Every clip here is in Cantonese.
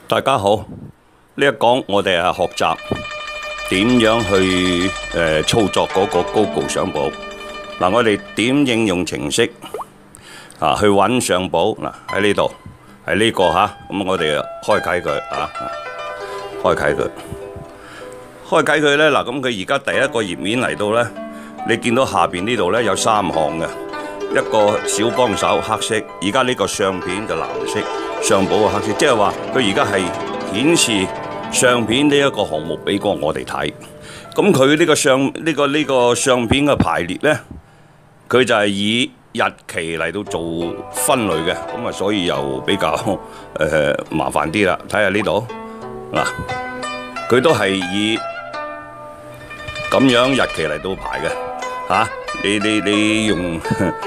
大家好，呢一講我哋係學習點樣去操作嗰個 Google 相簿。嗱，我哋點應用程式去揾相簿。嗱，喺呢度係呢個嚇，咁我哋開啟佢開啟佢，開啟佢咧。嗱，咁佢而家第一個頁面嚟到咧，你見到下邊呢度咧有3項嘅，一個小幫手黑色，而家呢個相片就藍色。相簿嘅黑色，即係話佢而家係顯示相片呢一個項目俾過我哋睇。咁佢呢個相片嘅排列呢，佢就係以日期嚟到做分類嘅。咁啊，所以又比較麻煩啲啦。睇下呢度嗱，佢都係以咁樣日期嚟到排嘅嚇。你用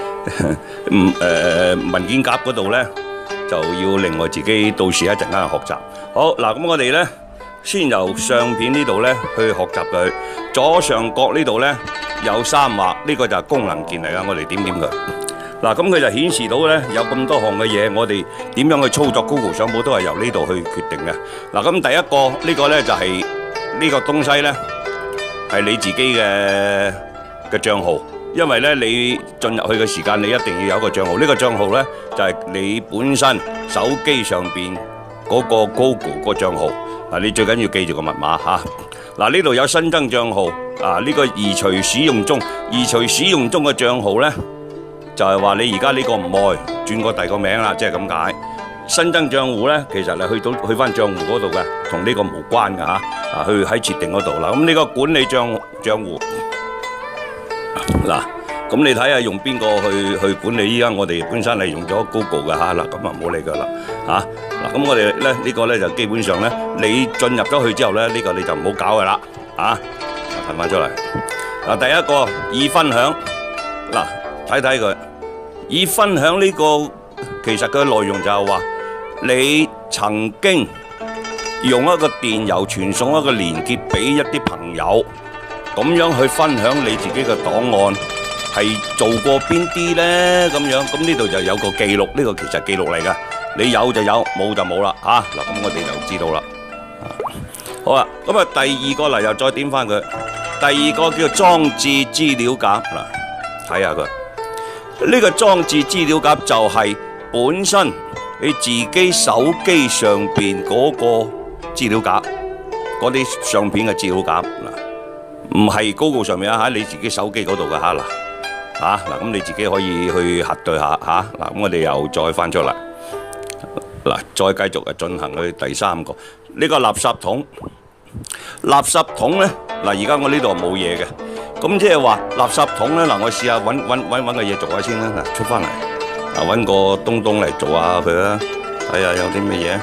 文件夾嗰度呢，就要另外自己到時一陣間去學習。好嗱，咁我哋呢，先由相片呢度呢去學習佢。左上角呢度呢，有3畫，呢個就係功能鍵嚟噶。我哋點佢嗱，咁佢就顯示到呢，有咁多項嘅嘢，我哋點樣去操作 Google 相簿都係由呢度去決定嘅。嗱，咁第一個呢個呢，就係呢個東西呢，係你自己嘅帳號。因為咧，你進入去嘅時間，你一定要有一個帳號。呢個帳號咧，就係你本身手機上邊嗰個 Google 個帳號。嗱，你最緊要記住個密碼嚇。嗱，呢度有新增帳號。呢個移除使用中，移除使用中嘅帳號咧，就係話你而家呢個唔愛，轉過第二個名啦，即係咁解。新增帳戶咧，其實係去翻帳戶嗰度嘅，同呢個無關嘅嚇。去喺設定嗰度啦。咁呢個管理帳戶。嗱，咁你睇下用邊個去管理？依家我哋本身係用咗 Google 嘅嚇，嗱，咁啊唔好理佢啦嚇。嗱，咁我哋咧呢個咧就基本上咧，你進入咗去之後咧，呢個你就唔好搞噶啦嚇。睇翻出嚟嗱，第一個已分享，嗱，睇睇佢已分享呢個，其實佢嘅內容就係話你曾經用一個電郵傳送一個連結俾一啲朋友。咁樣去分享你自己嘅檔案係做過邊啲呢？咁呢度就有個記錄，呢個其實記錄嚟㗎。你有就有，冇就冇啦嚇。嗱，咁我哋就知道啦。好啦，咁啊第二個嚟又再點翻佢。第二個叫做裝置資料夾，嗱，睇下佢呢個裝置資料夾就係本身你自己手機上邊嗰個資料夾，嗰啲相片嘅資料夾嗱。唔係 Google 上面喺你自己手機嗰度嘅嗱，咁你自己可以去核對下嗱，咁我哋又再翻出嚟嗱，再繼續進行去第3個呢個垃圾桶。垃圾桶咧嗱，而家我呢度冇嘢嘅，咁即係話垃圾桶咧嗱，我試下揾個嘢做下先啦嗱，出翻嚟揾個東東嚟做下佢啦，睇下有啲乜嘢。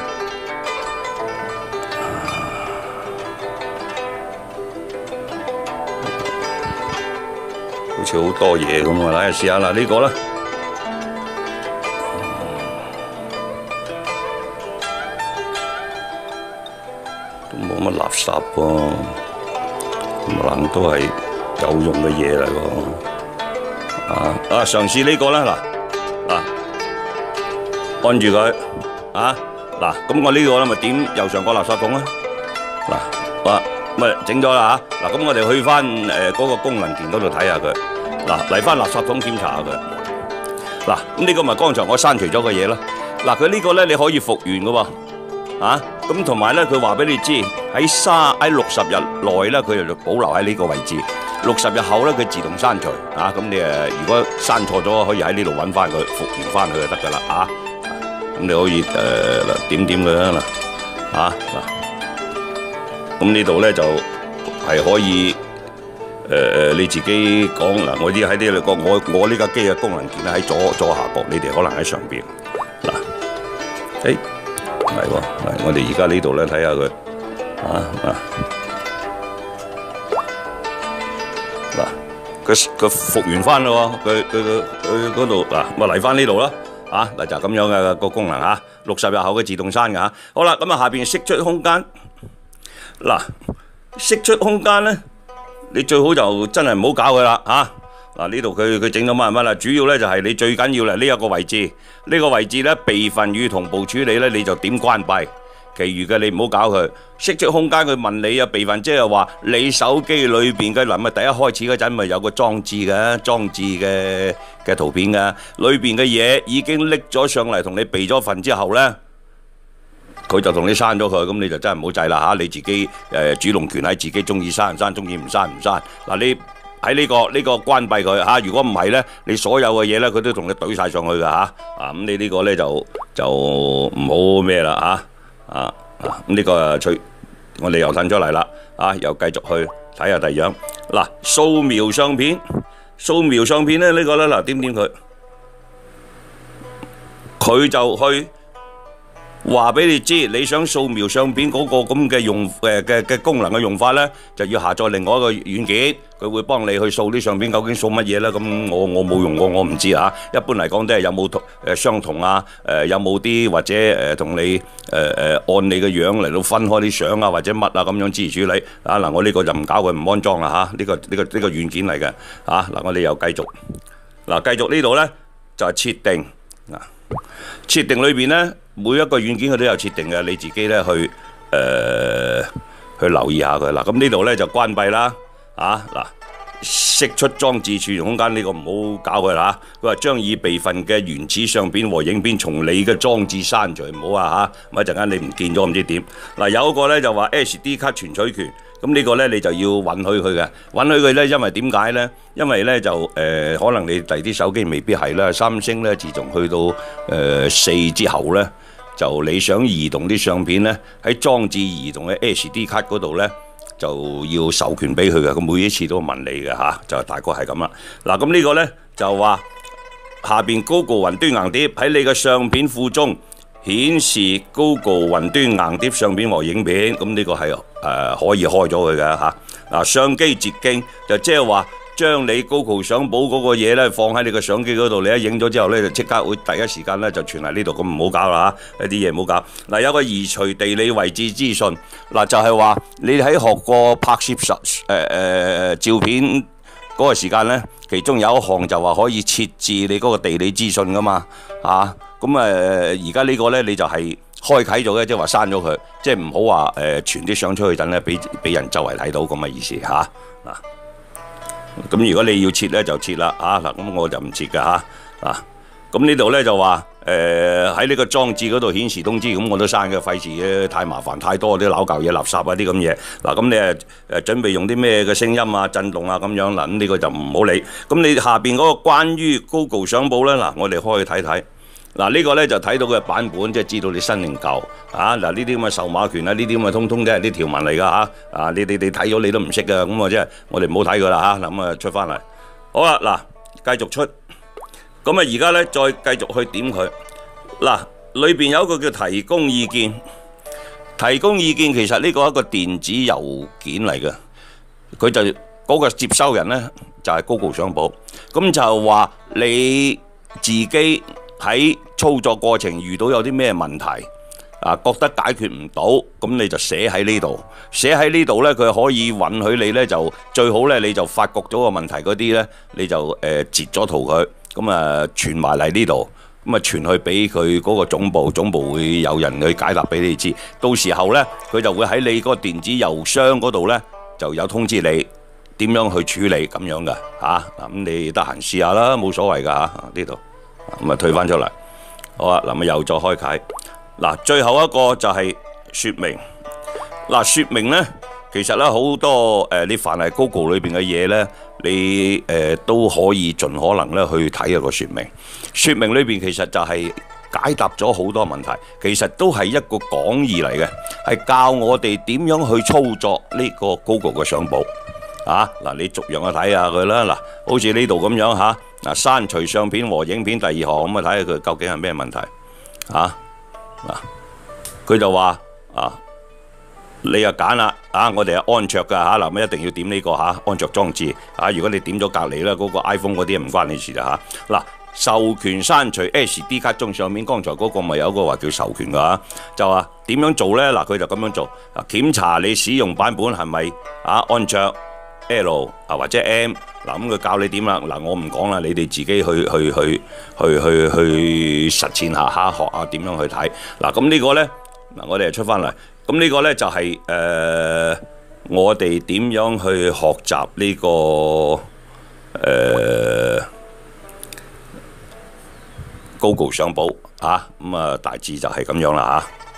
好似好多嘢咁啊！嚟試下啦，呢個啦，都冇乜垃圾喎，可能都係有用嘅嘢嚟喎。嘗試呢個啦，嗱，按住佢嗱，咁我呢個咧咪點右上角垃圾桶啦，嗱，咪整咗啦嚇。嗱，咁我哋去翻嗰個功能鍵嗰度睇下佢。嗱，嚟翻垃圾桶檢查下佢。嗱，咁呢個咪剛才我刪除咗嘅嘢咯。嗱，佢呢個咧你可以復原嘅喎。咁同埋咧，佢話俾你知喺60日內咧，佢就保留喺呢個位置。60日後咧，佢自動刪除。咁你如果刪錯咗，可以喺呢度揾翻佢，復原翻佢就得㗎啦。咁你可以點佢啦嗱，咁呢度咧就係可以。你自己講嗱，我啲喺呢個我呢架機嘅功能鍵喺左下角，你哋可能喺上邊嗱，唔係喎，我哋而家呢度咧睇下佢嗱，佢復原翻咯喎，佢嗰度嗱，咪嚟翻呢度啦嗱，就咁樣嘅個功能60日後嘅自動刪㗎好啦，咁下邊釋出空間嗱，釋出空間咧。你最好就真係唔好搞佢啦嗱，呢度佢整到乜啦？主要咧就係你最緊要啦呢一個位置，呢個位置咧備份與同步處理咧，你就點關閉。 其餘嘅你唔好搞佢。釋出空間佢問你啊，備份即係話你手機裏邊嘅嗱，咪第一開始嗰陣咪有個裝置嘅圖片嘅，裏邊嘅嘢已經拎咗上嚟同你備咗份之後呢，佢就同你刪咗佢，咁你就真係唔好制啦嚇，你自己主動權喺自己，中意刪唔刪，中意唔刪唔刪。嗱，你喺呢個關閉佢嚇，如果唔係呢，你所有嘅嘢呢，佢都同你懟晒上去㗎嚇。咁你呢個呢，就唔好咩啦嚇。咁呢個我哋又褪出嚟啦，又繼續去睇下第二樣。嗱，掃描相片咧，呢個咧嗱，點佢就去話俾你知，你想掃描相片嗰個咁嘅功能嘅用法咧，就要下載另外一個軟件，佢會幫你去掃啲相片，究竟掃乜嘢咧？咁我冇用過，我唔知啊。一般嚟講都係有冇相同啊？有冇啲或者同你按你嘅樣嚟到分開啲相啊，或者乜啊咁樣支持處理啊？嗱，我呢個就唔搞佢，唔安裝啦嚇。呢個軟件嚟嘅啊。嗱，我哋又繼續呢度咧就係設定嗱，設定裏邊咧。每一個軟件佢都有設定嘅，你自己咧去留意下佢啦。咁呢度咧就關閉啦。釋出裝置儲存空間呢個唔好搞佢啦。佢話將已備份嘅原始相片和影片從你嘅裝置刪除，唔好啊嚇。咁一陣間你唔見咗唔知點。嗱，有一個咧就話 SD 卡存取權。咁呢個咧你就要允許佢嘅，允許佢咧，因為點解咧？因為咧就可能你第啲手機未必係啦。三星咧自從去到4之後咧，就你想移動啲相片咧，喺裝置移動嘅 SD 卡嗰度咧，就要授權俾佢嘅。咁每一次都問你嘅嚇，就大概係咁啦。嗱，咁呢個咧就話下邊 Google 雲端硬碟喺你嘅相片庫中顯示 Google 雲端硬碟相片和影片，咁呢個係可以開咗佢嘅嚇。嗱，相機捷徑就即係話將你 Google 相簿嗰個嘢咧放喺你個相機嗰度，你一影咗之後咧就即刻會第一時間咧就傳嚟呢度，咁唔好搞啦嚇，一啲嘢唔好搞。嗱，有個移除地理位置資訊，嗱就係話你喺學過拍攝照片嗰個時間咧，其中有一項就話可以設置你嗰個地理資訊噶嘛嚇。咁而家呢個咧你就係開啟咗嘅，即係話刪咗佢，即係唔好話傳啲相出去陣咧，俾人周圍睇到咁嘅意思嚇。嗱，咁如果你要設咧就設啦嚇。嗱，咁我就唔設㗎嚇。咁呢度咧就話喺呢個裝置嗰度顯示通知，咁我都刪嘅，費事嘅，太麻煩，太多啲撈舊嘢、垃圾啊啲咁嘢。嗱，咁你準備用啲咩嘅聲音啊、震動啊咁樣嗱，咁呢個就唔好理。咁你下邊嗰個關於 Google 相簿咧，嗱，我哋開去睇睇。嗱，呢個咧就睇到嘅版本，即係知道你新定舊嗱，呢啲咁嘅售碼權啊，呢啲咁嘅通通都係啲條文嚟㗎嚇。你睇咗你都唔識㗎，咁啊即係我哋唔好睇佢啦嚇。嗱，咁啊出翻嚟，好啦，嗱，繼續出。咁啊而家咧再繼續去點佢。嗱，裏邊有一個叫提供意見。提供意見其實呢個係一個電子郵件嚟嘅，佢就嗰個接收人咧就係 Google 相簿，咁就話你自己喺操作過程遇到有啲咩問題覺得解決唔到，咁你就寫喺呢度。寫喺呢度咧，佢可以允許你咧就最好咧，你就發覺咗個問題嗰啲咧，你就截咗圖佢，咁啊傳埋嚟呢度，咁啊傳去俾佢嗰個總部，總部會有人去解答俾你知。到時候咧，佢就會喺你嗰個電子郵箱嗰度咧就有通知你點樣去處理咁樣嘅嚇。咁你得閒試下啦，冇所謂噶嚇呢度。咁啊退翻出嚟，好啊，嗱，又再開啟。嗱，最後一個就係說明。嗱，說明咧，其實咧好多你凡係 Google 裏邊嘅嘢咧，你都可以盡可能咧去睇一個說明。說明裏邊其實就係解答咗好多問題，其實都係一個講義嚟嘅，係教我哋點樣去操作呢個 Google 嘅相簿。嗱，你逐樣去睇下佢啦。嗱，好似呢度咁樣嚇。嗱，刪除相片和影片第二項，咁啊睇下佢究竟係咩問題佢就話你又揀啦我哋係安卓噶嚇，嗱，咁一定要點呢個安卓裝置如果你點咗隔離咧，嗰個 iPhone 嗰啲唔關你事啦嗱，授權刪除 SD 卡中相片，剛才嗰個咪有一個話叫授權噶就話點樣做咧？嗱，佢就咁樣做檢查你使用版本係咪安卓 L 或者 M。嗱，咁佢教你點啦。嗱，我唔講啦，你哋自己去實踐下學下點樣去睇。嗱，咁呢個咧， 嗱，我哋出翻嚟，咁呢個呢，就係、我哋點樣去學習呢、個Google 相簿啊，咁啊大致就係咁樣啦嚇。